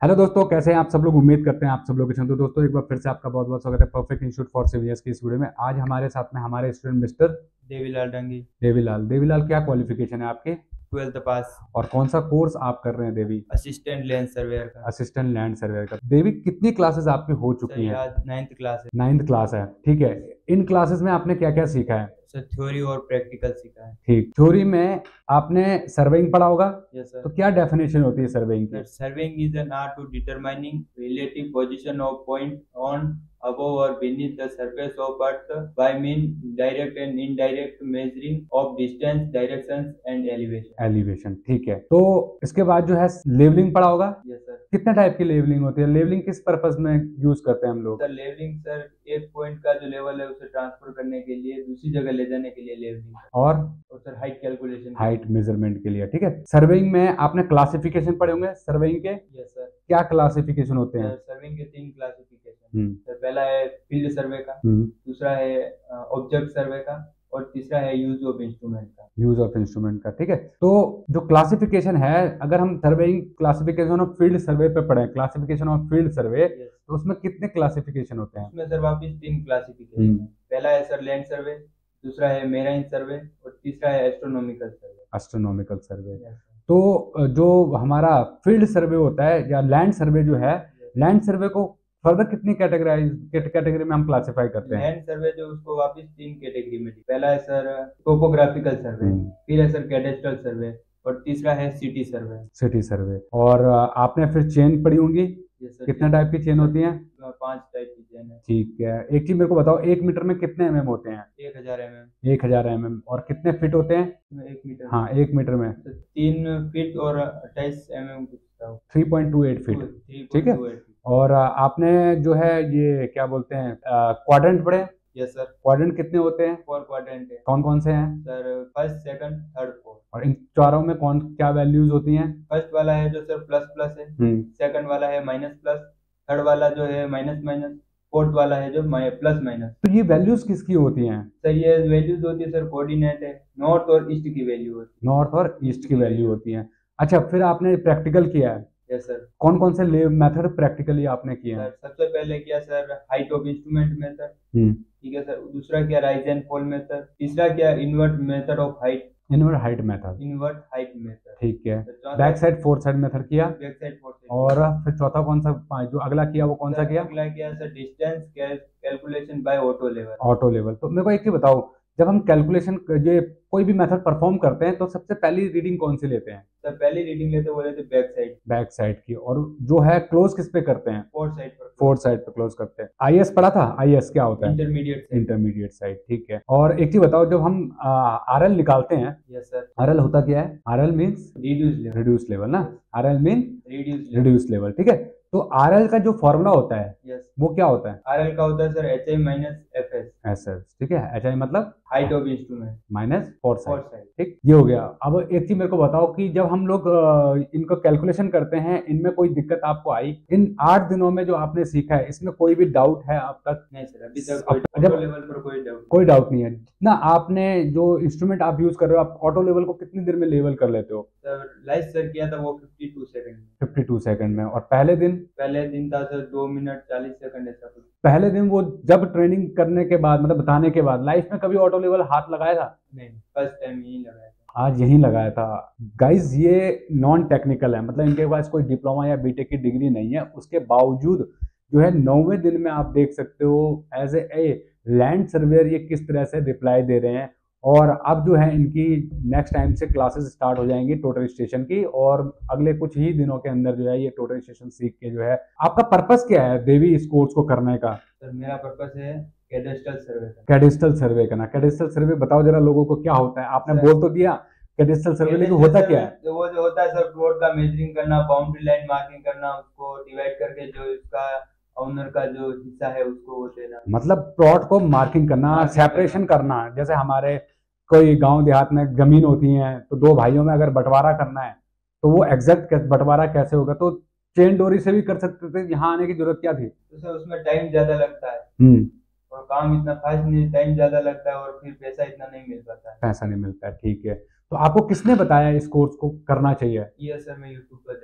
Hello दोस्तों, कैसे हैं आप सब लोग। उम्मीद करते हैं आप सब लोग अच्छे हैं। तो दोस्तों एक बार फिर से आपका बहुत बहुत स्वागत है परफेक्ट इंस्टीट्यूट फॉर सीवीएस की इस वीडियो में। आज हमारे साथ में हमारे स्टूडेंट मिस्टर देवीलाल डंगी। देवीलाल। देवीलाल, क्या क्वालिफिकेशन है आपकी 12th पास। और कौन सा कोर्स आप कर रहे हैं देवी? असिस्टेंट लैंड सर्वेयर का। असिस्टेंट लैंड सर्वेयर का। देवी, कितनी क्लासेस आपकी हो सर चुकी ये हैं? आज 9th क्लास है। 9th क्लास है, ठीक है। इन क्लासेस में आपने क्या क्या सीखा है? सर थ्योरी और प्रैक्टिकल सीखा है। ठीक, थ्योरी में आपने सर्वेइंग पढ़ा होगा। यस तो सर। क्या डेफिनेशन होती है सर्वेइंग सर की? Surveying is an art to determining relative position of point on above or beneath the surface of earth by mean direct and indirect measuring of distance, directions and elevation. Elevation, ठीक है। तो इसके बाद जो है levelling पढ़ा होगा। Yes sir. कितने टाइप की लेवलिंग होती है? लेवलिंग किस पर्पस में यूज करते हैं हम लोग? सर लेवलिंग सर एक पॉइंट का जो लेवल है उसे ट्रांसफर करने के लिए दूसरी जगह ले जाने के लिए लेवलिंग। और sir height calculation. Height measurement के लिए, ठीक है। सर्वेइंग में आपने क्लासिफिकेशन पढ़े होंगे सर्वेइंग के। Yes sir. क्या क्लासिफिकेशन होते हैं? सर्विंग के 3 क्लासिफिकेशन। हम्म। सर पहला है फील्ड सर्वे का, हम्म। दूसरा है ऑब्जेक्ट सर्वे का और तीसरा है यूज ऑफ इंस्ट्रूमेंट का। यूज ऑफ इंस्ट्रूमेंट का, ठीक है। तो जो क्लासिफिकेशन है, अगर हम surveying classification of field survey पे पढ़े, classification of field survey, Yes. तो उसमें कितने क्लासिफिकेशन होते हैं? उसमें सर वापिस 3 क्लासिफिकेशन है। पहला है सर लैंड सर्वे, दूसरा है मेराइन सर्वे और तीसरा है astronomical survey. Astronomical survey. Yes, तो जो हमारा फील्ड सर्वे होता है या लैंड सर्वे जो है, लैंड सर्वे को फर्दर कितनी कैटेगरी में हम क्लासिफाई करते हैं? लैंड सर्वे जो उसको वापिस 3 कैटेगरी में पहला है सर टोपोग्राफिकल सर्वे, फिर है सर कैडेस्ट्रल सर्वे और तीसरा है सिटी सर्वे। City survey. और आपने फिर चेन पढ़ी होंगी। Yes, sir. कितने टाइप की चेन होती हैं? 5 टाइप की चेन है। ठीक है। एक चीज मेरे को बताओ, 1 मीटर में कितने एमएम होते हैं? 1000 mm। 1000 mm। और कितने फीट होते हैं? 1 मीटर। हाँ, 1 मीटर में 3 फीट और 28 mm कुछ था। 3.28 फीट, ठीक है। 3.28 फीट। और आपने जो है ये क्या बोलते हैं, क्वाड्रेंट पढ़े? Yes sir. क्वाड्रेंट कितने होते हैं? 4 क्वाड्रेंट है कौन कौन से हैं? Sir, first second third fourth. और इन चारों में कौन क्या वैल्यूज होती हैं? फर्स्ट वाला है जो सर प्लस प्लस है, सेकंड वाला है माइनस प्लस, थर्ड वाला जो है माइनस माइनस, फोर्थ वाला है जो प्लस माइनस। तो ये वैल्यूज किसकी होती हैं? सर ये वैल्यूज होती है सर कोऑर्डिनेट है, नॉर्थ और ईस्ट की वैल्यू होती है। नॉर्थ और ईस्ट की वैल्यू होती है। अच्छा, फिर आपने प्रैक्टिकल किया है। Yes sir. कौन कौन से मेथड प्रैक्टिकली आपने किए हैं? सर सबसे पहले किया sir height of instrument method, ठीक है सर। दूसरा किया राइज एंड फॉल मेथड, तीसरा किया invert method of height, invert height method, invert height method, ठीक है। Back sight fore sight method किया। Back sight fore sight. और फिर चौथा कौन सा, जो अगला किया वो कौन सा किया? अगला किया sir distance calculation by auto level. Auto level. तो मेरे को एक चीज बताओ, जब हम कैलकुलेशन ये कोई भी मेथड परफॉर्म करते हैं तो सबसे पहली रीडिंग कौन सी लेते हैं? सर पहली रीडिंग लेते बोले थे बैक साइड। बैक साइड की। और जो है क्लोज किस पे करते हैं? फोर्थ साइड पर। फोर्थ साइड पे क्लोज करते हैं। आईएस पढ़ा था? आईएस क्या होता है? Intermediate side. इंटरमीडिएट साइड, ठीक है। और एक चीज बताओ, जब हम आरएल निकालते हैं, यस सर। आरएल होता क्या है? RL means reduce level. Reduce level ना। आरएल मीन रिड्यूस लेवल, ठीक है। तो आरएल का जो फॉर्मूला होता है, यस, वो क्या होता है? आरएल का होता है sir H I minus F S. SS, ठीक है। एच आई मतलब height of instrument minus fore fore sight, sight. ठीक, ये हो गया। अब एक चीज मेरे को बताओ कि जब हम लोग इनको कैलकुलेशन करते हैं, इनमें कोई दिक्कत आपको आई? इन 8 दिनों में जो आपने सीखा है, इसमें कोई भी डाउट है अब तक? नहीं सर, अभी तक ऑटो लेवल पर कोई डाउट नहीं है ना। आपने जो इंस्ट्रूमेंट आप यूज कर रहे हो, आप ऑटो लेवल को कितनी देर में लेवल कर लेते हो? सर लाइव सर किया था वो 52 सेकंड में। 52 सेकंड में। और पहले दिन था सर 2 मिनट 40 सेकंड ऐसा कुछ। पहले दिन वो जब ट्रेनिंग करने के बाद, मतलब बताने के बाद, लाइफ में कभी ऑटो लेवल हाथ लगाया था? नहीं, फर्स्ट टाइम यही लगाया था। आज यही लगाया था। गाइज ये नॉन टेक्निकल है, मतलब इनके पास कोई डिप्लोमा या बीटेक की डिग्री नहीं है। उसके बावजूद जो है 9वें दिन में आप देख सकते हो एज ए लैंड सर्वेयर ये किस तरह से रिप्लाई दे रहे हैं। और अब जो है इनकी नेक्स्ट टाइम से क्लासेस स्टार्ट हो जाएंगी टोटल स्टेशन की, और अगले कुछ ही दिनों के अंदर जो है ये टोटल स्टेशन सीख के जो है। आपका पर्पस क्या है देवी इस कोर्स को करने का? सर मेरा पर्पस है कैडेस्ट्रल सर्वे का। कैडेस्ट्रल सर्वे करना। कैडेस्ट्रल सर्वे बताओ जरा लोगों को क्या होता है। आपने बोल तो दिया कैडेस्ट्रल सर्वे, लेकिन होता क्या है? वो जो होता है सर प्लॉट का मेजरिंग करना, बाउंड्री लाइन मार्किंग करना, उसको डिवाइड करके जो इसका ओनर का जो हिस्सा है उसको वो देना। मतलब प्लॉट को मार्किंग करना, सेपरेशन करना। जैसे हमारे कोई गांव देहात में जमीन होती है, तो 2 भाइयों में अगर बंटवारा करना है तो वो एग्जैक्ट बंटवारा कैसे होगा? तो चेन डोरी से भी कर सकते थे, यहाँ आने की जरूरत क्या थी? तो सर उसमें टाइम ज्यादा लगता है और काम इतना फास्ट नहीं, टाइम ज्यादा लगता है और फिर पैसा इतना नहीं मिल पाता है। पैसा नहीं मिलता है, ठीक है। तो आपको किसने बताया इस कोर्स को करना चाहिए? ये सर मैं यूट्यूब पर देख के आया।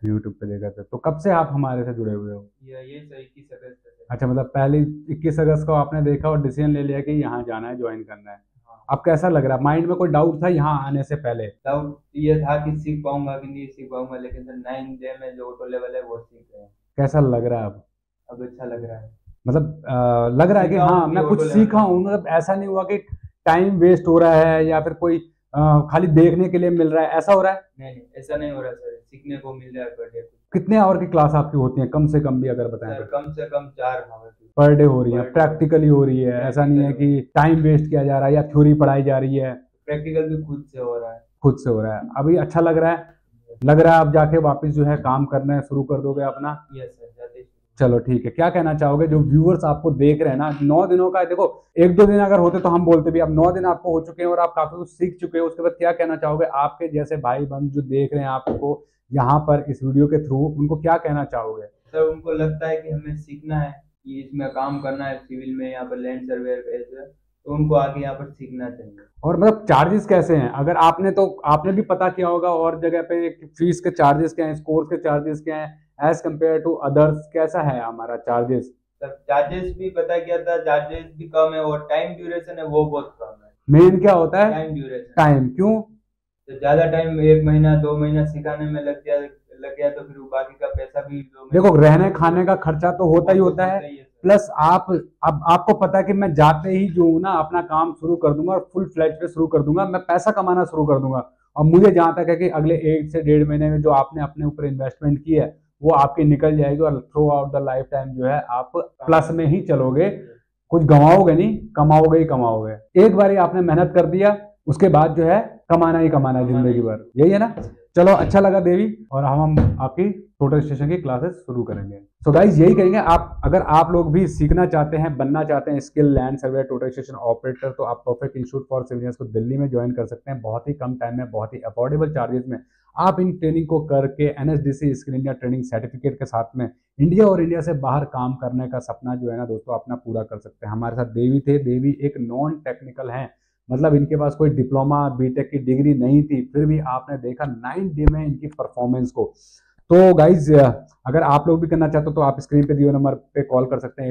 यूट्यूब पे देखा था। तो कब से आप हमारे से जुड़े हुए हो? ये सर 21 अगस्त से। अच्छा, मतलब पहले 21 अगस्त को आपने देखा और डिसीजन ले लिया कि यहाँ जाना है, ज्वाइन करना है। हाँ। अब कैसा लग रहा है? माइंड में कोई डाउट था यहाँ आने से पहले? डाउट ये था कि सीख पाऊंगा कि नहीं सीख पाऊंगा, लेकिन सर 9 डे में जो ऑटो लेवल है वो सीख रहे हैं। कैसा लग रहा है अब? अच्छा लग रहा है। मतलब लग रहा है कि सीखा हाँ हूँ कि मैं कुछ ऑटो लेवल सीखा हूँ, में। मतलब ऐसा नहीं हुआ कि टाइम वेस्ट हो रहा है या फिर कोई खाली देखने के लिए मिल रहा है, ऐसा हो रहा है? नहीं ऐसा नहीं हो रहा सर, सीखने को मिल रहा है पर डे। कितने आवर की क्लास आपकी होती है, कम से कम भी अगर बताएं सर तो? कम से कम 4 आवर की पर डे हो रही है? Per day. प्रैक्टिकली हो रही है? ऐसा नहीं है कि टाइम वेस्ट किया जा रहा है या थ्योरी पढ़ाई जा रही है? प्रैक्टिकल भी खुद से हो रहा है। खुद से हो रहा है। अभी अच्छा लग रहा है? लग रहा है आप जाके वापस जो है काम करना शुरू कर दोगे अपना? यस सर, जाते ही। चलो ठीक है। क्या कहना चाहोगे जो व्यूअर्स आपको देख रहे हैं ना, 9 दिनों का देखो, 1-2 दिन अगर होते तो हम बोलते भी, अब 9 दिन आपको हो चुके हैं और आप काफी कुछ सीख चुके हैं, उसके बाद क्या कहना चाहोगे आपके जैसे भाई बंद जो देख रहे हैं आपको यहाँ पर इस वीडियो के थ्रू, उनको क्या कहना चाहोगे? सर उनको लगता है कि हमें सीखना है, कि इसमें काम करना है सिविल में, यहाँ पर लैंड सर्वेयर पे, तो उनको आगे यहाँ पर सीखना चाहिए। और मतलब चार्जेस कैसे हैं? अगर आपने तो आपने भी पता किया होगा और जगह पे फीस के चार्जेस क्या हैं, कोर्स के चार्जेस क्या हैं एज कम्पेयर टू अदर्स, कैसा है हमारा चार्जेस? सर चार्जेस भी पता किया था, चार्जेस भी कम है और टाइम ड्यूरेशन है वो बहुत कम है। मेन क्या होता है? Time duration. टाइम। क्यों? तो ज्यादा टाइम 1 महीना 2 महीना सिखाने में लग गया तो फिर वो बाकी का पैसा भी देखो, रहने खाने का खर्चा तो होता ही होता है, प्लस आप अब आपको पता है कि मैं जाते ही जो हूँ ना अपना काम शुरू कर दूंगा और फुल फ्लैट पे शुरू कर दूंगा, मैं पैसा कमाना शुरू कर दूंगा। और मुझे जहां तक है कि अगले 1 से 1.5 महीने में जो आपने अपने ऊपर इन्वेस्टमेंट की है वो आपकी निकल जाएगी और throughout the life time जो है आप प्लस में ही चलोगे, कुछ गंवाओगे नहीं, कमाओगे ही कमाओगे। एक बार ही आपने मेहनत कर दिया, उसके बाद जो है कमाना ही कमाना है जिंदगी भर, यही है ना? चलो अच्छा लगा देवी, और हम आपकी टोटल स्टेशन की क्लासेस शुरू करेंगे। सो गाइज यही कहेंगे, आप अगर आप लोग भी सीखना चाहते हैं, बनना चाहते हैं skill land surveyor total station operator, तो आप perfect institute for civil engineers को दिल्ली में ज्वाइन कर सकते हैं। बहुत ही कम टाइम में, बहुत ही अफोर्डेबल चार्जेस में आप इन ट्रेनिंग को करके NSDC skill India training certificate के साथ में इंडिया और इंडिया से बाहर काम करने का सपना जो है ना दोस्तों अपना पूरा कर सकते हैं। हमारे साथ देवी थे। देवी एक नॉन टेक्निकल हैं, मतलब इनके पास कोई डिप्लोमा बीटेक की डिग्री नहीं थी, फिर भी आपने देखा 9 डे में इनकी परफॉर्मेंस को। तो गाइज अगर आप लोग भी करना चाहते हो तो आप स्क्रीन पे दिए नंबर पे कॉल कर सकते हैं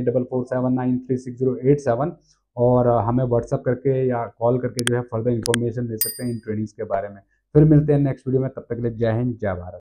8447936087, और हमें व्हाट्सअप करके या कॉल करके जो है फर्दर इन्फॉर्मेशन दे सकते हैं इन ट्रेनिंग्स के बारे में। फिर मिलते हैं नेक्स्ट वीडियो में, तब तक के लिए जय हिंद जय भारत।